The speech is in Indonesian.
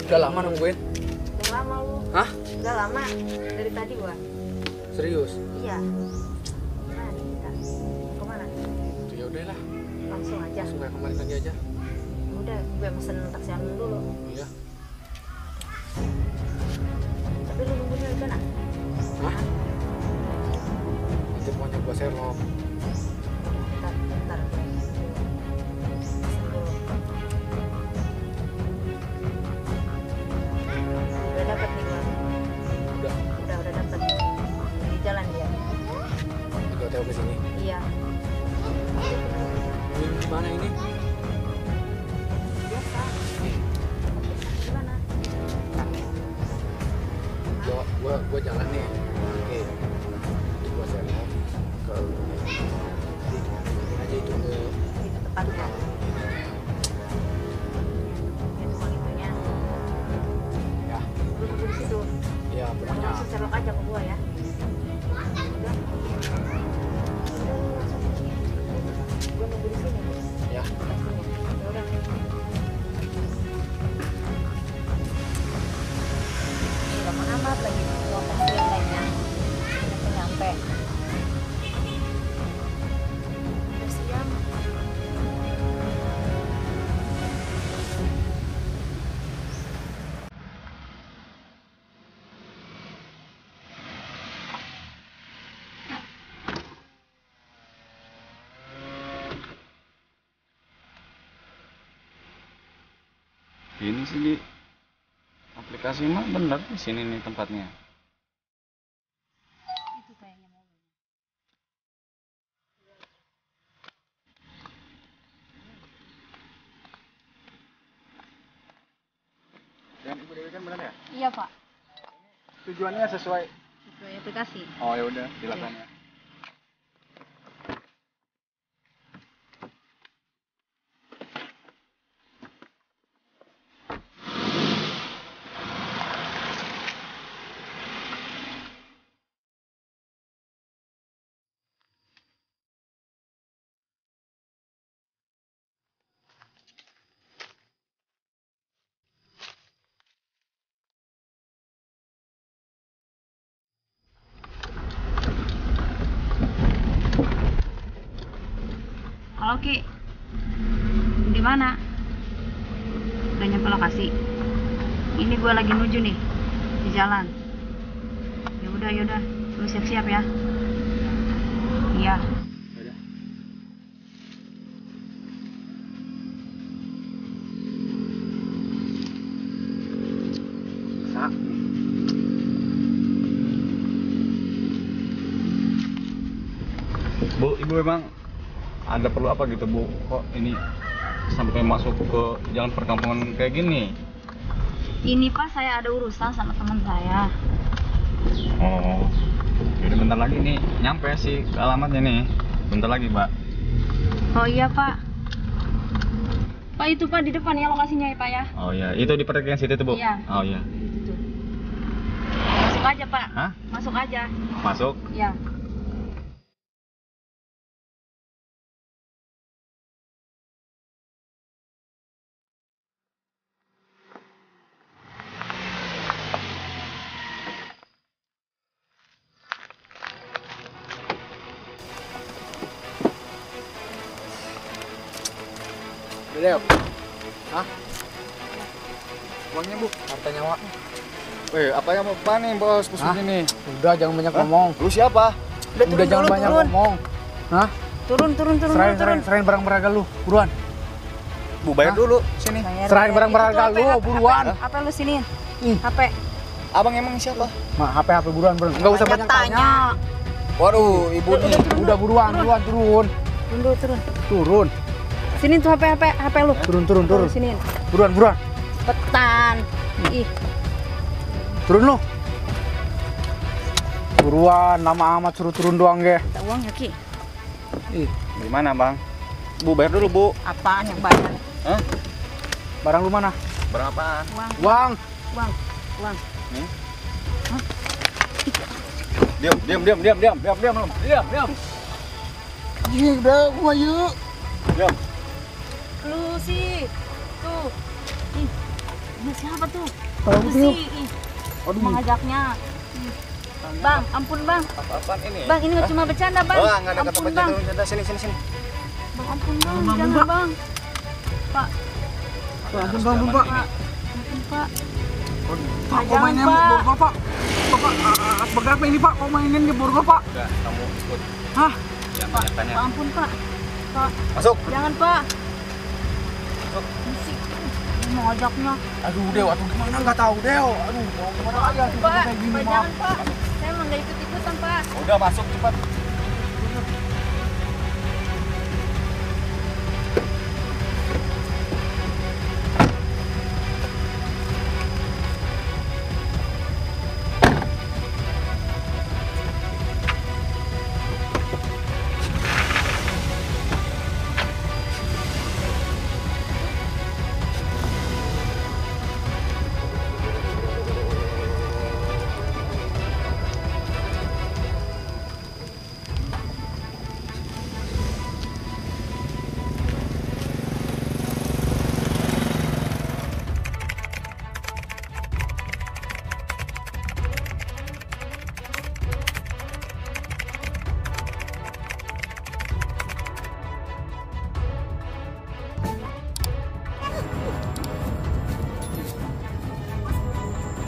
Udah lama nungguin. Udah lama lu. Hah? Udah lama dari tadi gua. Serius? Iya. Gimana nih kita? Kemana? Ya udahlah. Langsung aja. Langsung kayak kemarin lagi aja. Udah, gue pesen taksi online dulu. Iya. Tapi lu nunggunya di sana? Hah? Nanti pokoknya gua Sherlock. Bentar. Pesen dulu. Udah dapet nih gua. Udah Udah dapet. Di jalan dia. di hotel ke sini. Iya. Ini gimana ini? Biasa. Gimana? Gua jalan nih. Oke. Nanti gua Sherlock ke aja itu ke Itu tepatnya. Itu itunya. ya. Lu tunggu di situ. Ya Pokoknya pokoknya langsung serok aja ke gua ya. Udah. Udah lu langsung. Gua nunggu di sini. ya. Taksinya. Ya udah. Ini lama amat lagi lokasi yang lainnya. Udah nyampe. Udah siang. Ini sih di aplikasi mah bener di sini nih tempatnya. Itu kayaknya mau. Dan Ibu Dewi kan bener ya? Iya, Pak. Tujuannya sesuai. Sesuai aplikasi. Oh ya udah, silakan ya. Halo Ki, di mana? Udah nyampe lokasi. Ini gue lagi nuju nih di jalan. Ya udah, lu siap-siap ya. Iya. Udah. Sa. Bu, Ibu emang ada perlu apa gitu Bu? Kok ini sampai masuk ke jalan perkampungan kayak gini? Ini Pak, saya ada urusan sama teman saya. Oh, jadi bentar lagi nih nyampe sih ke alamatnya nih. Bentar lagi, Mbak. Oh iya Pak. Pak itu Pak di depan ya lokasinya ya Pak ya. Oh iya, itu di pertigaan situ tuh, Bu? Iya. Oh iya. Itu tuh. Masuk aja Pak. Hah? Masuk aja. Masuk? Ya. Udah, hah? Uangnya, Bu. Harta nyawa. Apa yang mau nih, Bos? Hah? Ini. Udah jangan banyak ngomong. Lu siapa? Udah jangan banyak ngomong. Hah? Turun. Serahin barang berharga lu, buruan. Bu, bayar Hah? dulu sini. Serahin barang berharga lu, buruan. HP lu sini. Ih. HP. Abang emang siapa? HP buruan. Enggak usah banyak tanya. Waduh, Ibu nih. Udah buruan, turun. Turun. Sini tuh HP lu. Turun. Sini. Buruan. Cepetan. Ih. Turun lu. Buruan, lama amat suruh turun doang ge. Minta uang ya Ki. Ih, Gimana, Bang? Bu, bayar dulu, Bu. Apaan yang bayar? Hah? barang lu mana? Berapaan? Uang. Uang. Nih. Diam. Iya, udah gua yuk. Diam. Lu sih. Tuh. Ih. Ini siapa tuh? Tahu Itu tuh. sih. Ih, Aduh. mengajaknya. Bang, ampun bang. Apa-apaan ini? Bang, ini cuma bercanda bang. Oh, nggak ada kata Ampun bang. bercanda. Sini. Bang, ampun bang. Bang, Jangan Pak. bang. Pak, Pak, ampun Pak. ampun pak. Pak, kok Jangan, mainnya Pak. borgol Pak? Bapak, berapa ini Pak? Kok mainin di borgol Pak? Udah, kamu ikut. Hah? Jangan Pak, banyak tanya. Pak, ampun pak. Pak, Masuk. jangan pak. Musik. Mengajaknya. Aduh Dew, aduh gimana nggak tahu Dew. Aduh, mau gimana lagi? Pak, Pak, jangan pak. Saya emang nggak ikut-ikutan pak. Udah masuk cepat.